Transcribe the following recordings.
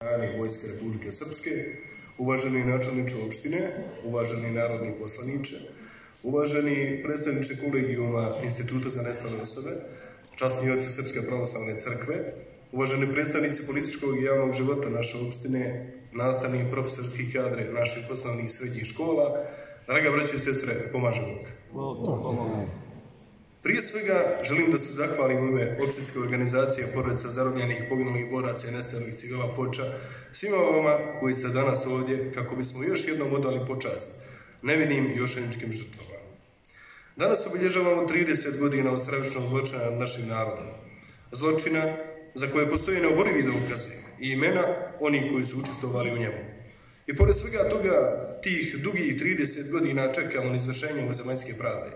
Vojske Republike Srpske, uvaženi načelniče opštine, uvaženi narodni poslaniče, uvaženi predstavniče kolegijuma Instituta za nestale osobe, časni oci Srpske pravoslavne crkve, uvaženi predstavnici političkog i javnog života naše opštine, nastavni i profesorski kadre naših osnovnih i srednjih škola, draga braćo i sestre, pomaže Bog. Prije svega želim da se zahvalim u ime opštinske organizacije porodica zarobljenih, poginulih boraca i nestalih civila Foča svima vama koji ste danas ovdje kako bismo još jednom odali počast nevinim i ošaničkim žrtvama. Danas obilježavamo 30 godina od stravičnog zločina nad našim narodom. Zločina za koje postoje neoborivi dokazi i imena onih koji su učestvovali u njemu. I pored svega toga, tih dugih 30 godina čekamo na izvršenje ovozemaljske pravde.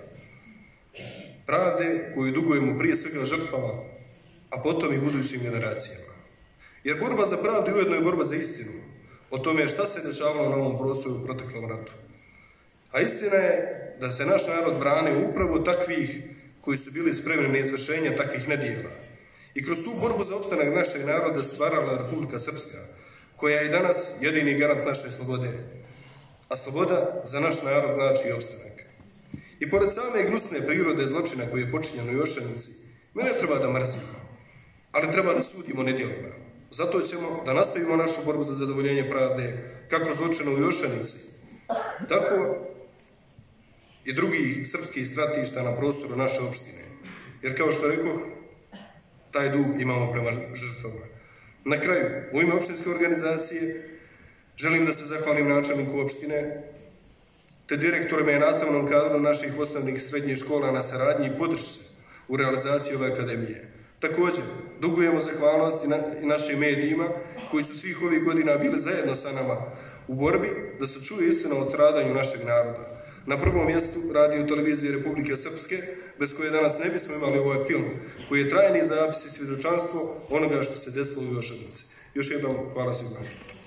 Pravde koju dugujemo prije svega žrtvama, a potom i budućim generacijama. Jer borba za pravdu ujedno je borba za istinu, o tome šta se dešavalo na ovom prostoru u proteklom ratu. A istina je da se naš narod brane upravo takvih koji su bili spremni na izvršenje takvih nedjela. I kroz tu borbu za opstanak našeg naroda stvarala Republika Srpska, koja je i danas jedini garant naše slobode. A sloboda za naš narod znači i opstanak. I pored same gnusne prirode zločina koji je počinjen u Jošanici, mi ne treba da mrzimo, ali treba da sudimo nedjelima. Zato ćemo da nastavimo našu borbu za zadovoljenje pravde, kako zločina u Jošanici, tako i drugih srpskih stratišta na prostoru naše opštine. Jer kao što rekao, taj dug imamo prema žrtvama. Na kraju, u ime opštinske organizacije, želim da se zahvalim načelniku opštine, te direktorima i nastavnom kadru naših osnovnih i srednjih škola na saradnji i podršci u realizaciji ove akademije. Također, dugujemo zahvalnost i našim medijima koji su svih ovih godina bili zajedno sa nama u borbi da se čuje istina o stradanju našeg naroda. Na prvom mjestu radio televizije Republike Srpske, bez koje danas ne bismo imali ovaj film, koji je trajni zapis i svjedočanstvo onoga što se desilo u Jošanici. Još jednom, hvala svima.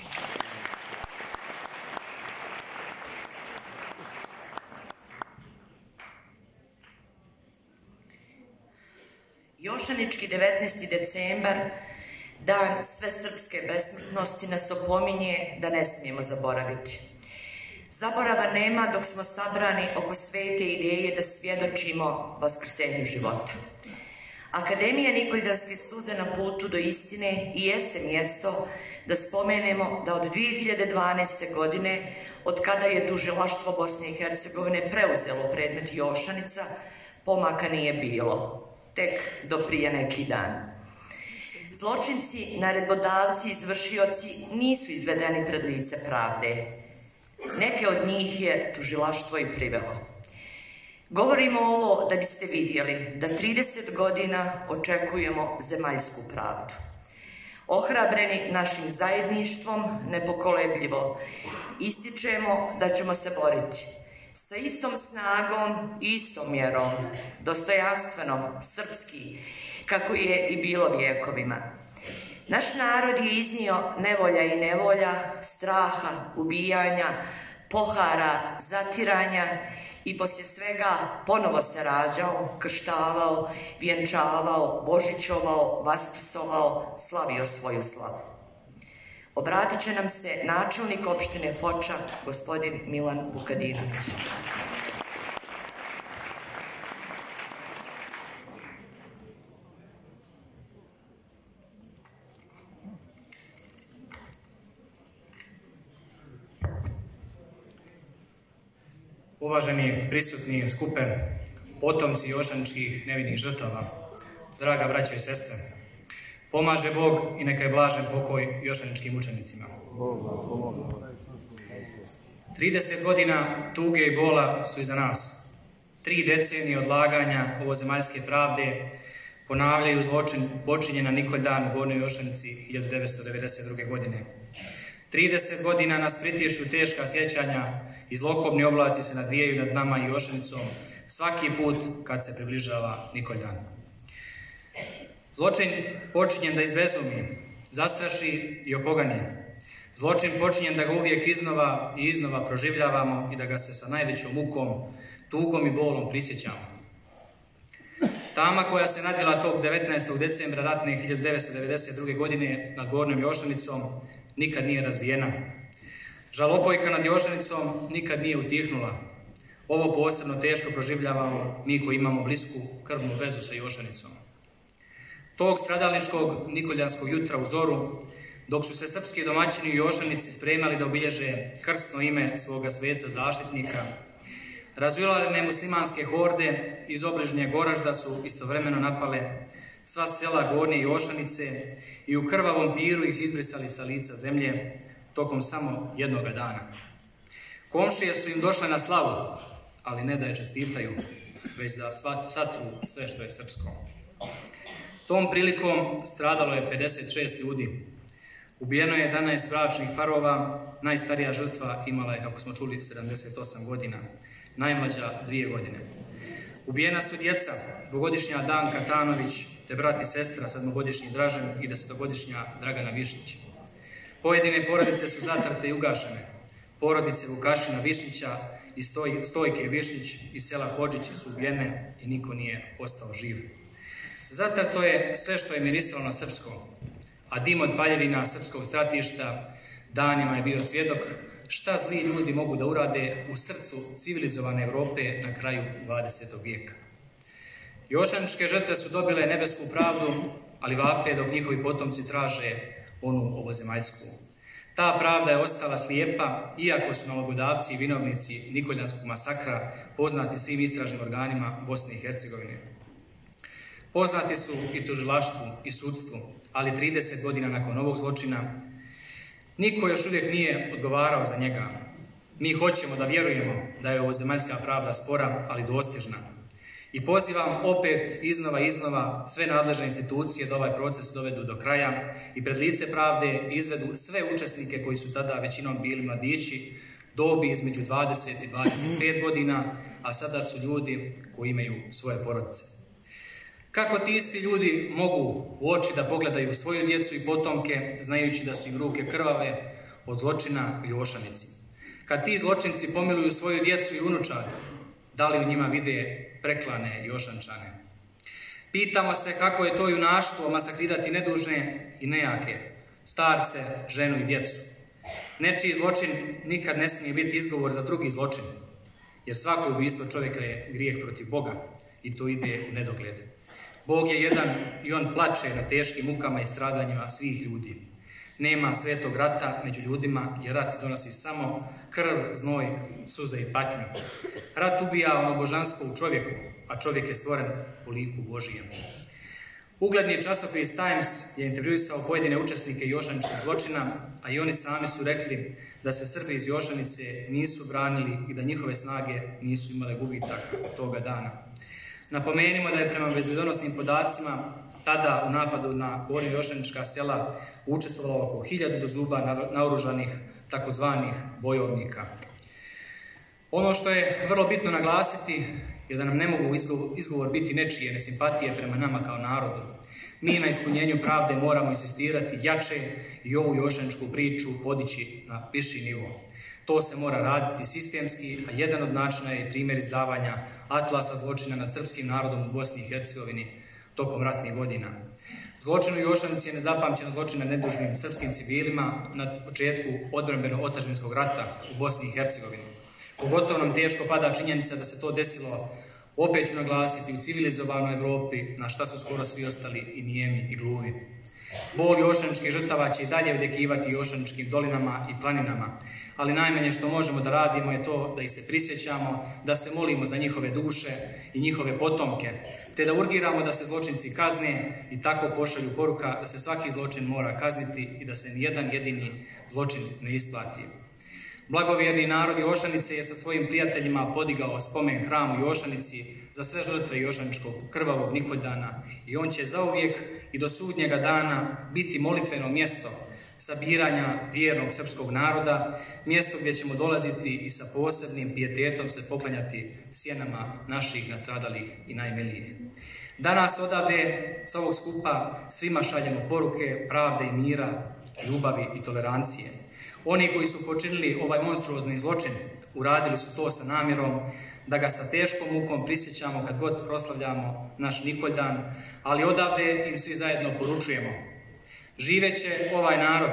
Jošanički 19. decembar, dan svesrpske besmrtnosti, nas opominje da ne smijemo zaboraviti. Zaborava nema dok smo sabrani oko svete ideje da svjedočimo vaskrsenju života. Akademija Nikoljanske suze na putu do istine i jeste mjesto da spomenemo da od 2012. godine, od kada je tužilaštvo Bosne i Hercegovine preuzelo predmet Jošanica, pomaka nije bilo. Tek do prije neki dan. Zločinci, naredbodavci, izvršioci nisu izvedeni pred lice pravde. Neke od njih je tužilaštvo i privelo. Govorimo ovo da biste vidjeli da 30 godina očekujemo zemaljsku pravdu. Ohrabreni našim zajedništvom, nepokolebljivo ističemo da ćemo se boriti sa istom snagom i istom mjerom, dostojanstveno, srpski, kako je i bilo vjekovima. Naš narod je iznio nevolja i nevolja, straha, ubijanja, pohara, zatiranja i poslije svega ponovo se rađao, krštavao, vjenčavao, božićovao, vaspisovao, slavio svoju slavu. Obratit će nam se načelnik opštine Foča, gospodin Milan Vukadinović. Uvaženi prisutni skupe, potomci jošaničkih nevinih žrtava, draga braća i sestre, pomaže Bog i neka je blažen pokoj jošaničkim učenicima. 30 godina tuge i bola su iza nas. 3 decenije odlaganja ovozemaljske pravde ponavljaju zločin počinjen na Nikolj dan u Gornjoj Jošanici 1992. godine. 30 godina nas pritječu teška sjećanja i zlokobni oblaci se nadvijaju nad nama i Jošanicom svaki put kad se približava Nikolj dan. Zločin počinjen da izbezumi, zastraši i opogani. Zločin počinjen da ga uvijek iznova i iznova proživljavamo i da ga se sa najvećom mukom, tugom i bolom prisjećamo. Tama koja se nadvila tog 19. decembra ratne 1992. godine nad Gornjom Jošanicom nikad nije razbijena. Žalopojka nad Jošanicom nikad nije utihnula. Ovo posebno teško proživljavamo mi koji imamo blisku krvnu vezu sa Jošanicom. Tog stradalničkog nikoljanskog jutra u zoru, dok su se srpski domaćini u Jošanici spremali da obilježe krsno ime svoga sveca zaštitnika, razvilane muslimanske horde iz obližnjeg Goražda su istovremeno napale sva sela Gornje Jošanice i u krvavom piru ih izbrisali sa lica zemlje tokom samo jednoga dana. Komšije su im došle na slavu, ali ne da je čestitaju, već da satru sve što je srpsko. Tom prilikom stradalo je 56 ljudi. Ubijeno je 11 bračnih parova, najstarija žrtva imala je, kako smo čuli, 78 godina, najmlađa 2 godine. Ubijena su djeca, 2-godišnja Danka Tanović, te brat i sestra, 7-godišnji Dražen i 10-godišnja Dragana Višnjić. Pojedine porodice su zatrte i ugašene. Porodice Vukašina Višnjića i Stojke Višnjić iz sela Hodžići su ubijene i niko nije ostao živ. Zatrto je sve što je mirisalo na srpsko, a dim od paljevina srpskog stratišta danima je bio svjedok šta zli ljudi mogu da urade u srcu civilizovane Evrope na kraju 20. vijeka. Jošaničke žrtve su dobile nebesku pravdu, ali vape dok njihovi potomci traže onu ovozemaljsku. Ta pravda je ostala slijepa, iako su nalogodavci i vinovnici Nikoljanskog masakra poznati svim istražnim organima Bosne i Hercegovine. Poznati su i tužilaštvu i sudstvu, ali 30 godina nakon ovog zločina niko još uvijek nije odgovarao za njega. Mi hoćemo da vjerujemo da je ovozemaljska pravda spora, ali dostižna. I pozivam opet iznova sve nadležne institucije da ovaj proces dovedu do kraja i pred lice pravde izvedu sve učesnike koji su tada većinom bili mladići, dobi između 20 i 25 godina, a sada su ljudi koji imaju svoje porodice. Kako ti isti ljudi mogu u oči da pogledaju svoju djecu i potomke, znajući da su im ruke krvave od zločina u Jošanici? Kad ti zločinci pomiluju svoju djecu i unučare, da li u njima vide preklane Jošančane? Pitamo se kako je to junaštvo masakrirati nedužne i nejake, starce, ženu i djecu. Nečiji zločin nikad ne smije biti izgovor za drugi zločin, jer svako ubistvo čovjeka je grijeh protiv Boga i to ide u nedogled. Bog je jedan i on plače na teškim mukama i stradanjima svih ljudi. Nema svetog rata među ljudima, jer rat donosi samo krv, znoj, suze i patnju. Rat ubija ono božansko u čovjeku, a čovjek je stvoren po liku Božijem. Ugledni časopis Times je intervjuisao pojedine učesnike jošaničkog zločina, a i oni sami su rekli da se Srbi iz Jošanice nisu branili i da njihove snage nisu imale gubitak toga dana. Napomenimo da je prema bezbjedonosnim podacima tada u napadu na gornja jošanička sela učestvovalo oko 1000 do zuba naoružanih takozvanih bojovnika. Ono što je vrlo bitno naglasiti je da nam ne mogu izgovor biti nečije nesimpatije prema nama kao narodu. Mi na ispunjenju pravde moramo insistirati jače i ovu jošaničku priču podići na viši nivo. To se mora raditi sistemski, a jedan od načina je primjer izdavanja atlasa zločina nad srpskim narodom u Bosni i Hercegovini tokom ratnih godina. Zločin u Jošanici je nezapamćen zločin nad nedužnim srpskim civilima na početku odbrambeno-otadžbinskog rata u Bosni i Hercegovini. Pogotovo nam teško pada činjenica da se to desilo, opet ću naglasiti, u civilizovanoj Evropi, na šta su skoro svi ostali i nijemi i gluvi. Bol jošaničkih žrtava će i dalje odjekivati jošaničkim dolinama i planinama, ali najmanje što možemo da radimo je to da ih se prisjećamo, da se molimo za njihove duše i njihove potomke, te da urgiramo da se zločinci kazne i tako pošalju poruka da se svaki zločin mora kazniti i da se nijedan jedini zločin ne isplati. Blagovjerni narod Jošanice je sa svojim prijateljima podigao spomen hram u Jošanici za sve žrtve jošaničkog krvavog Nikoldana i on će zauvijek i do sudnjega dana biti molitveno mjesto sabiranja vjernog srpskog naroda, mjesto gdje ćemo dolaziti i sa posebnim pijetetom se poklanjati sjenama naših nastradalih i najmilijih. Danas odavde sa ovog skupa svima šaljemo poruke pravde i mira, ljubavi i tolerancije. Oni koji su počinili ovaj monstruozni zločin uradili su to sa namjerom da ga sa teškom mukom prisjećamo kad god proslavljamo naš Nikoldan, ali odavde im svi zajedno poručujemo: živeće ovaj narod,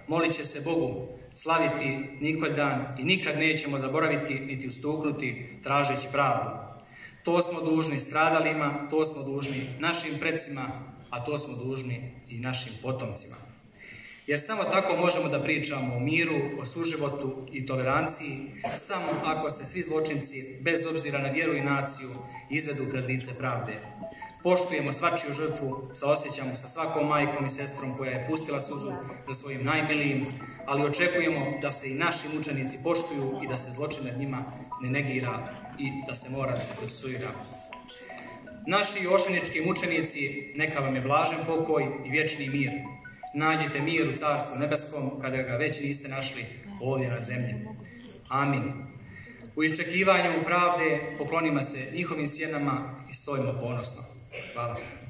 molit će se Bogu, slaviti Nikoldan i nikad nećemo zaboraviti niti ustuknuti tražeći pravdu. To smo dužni stradalima, to smo dužni našim precima, a to smo dužni i našim potomcima. Jer samo tako možemo da pričamo o miru, o suživotu i toleranciji, samo ako se svi zločinci, bez obzira na vjeru i naciju, izvedu pred lice pravde. Poštujemo svačiju žrtvu, saosjećamo sa svakom majkom i sestrom koja je pustila suzu za svojim najmilijim, ali očekujemo da se i naši mučenici poštuju i da se zločin nad njima ne negira i da se mora da se procesuira. Naši ošenički mučenici, neka vam je blažen pokoj i vječni mir. Nađite mir u Carstvu nebeskom kada ga već niste našli ovdje na zemlji. Amin. U iščekivanju pravde poklonimo se njihovim sjenama i stojimo ponosno. Hvala.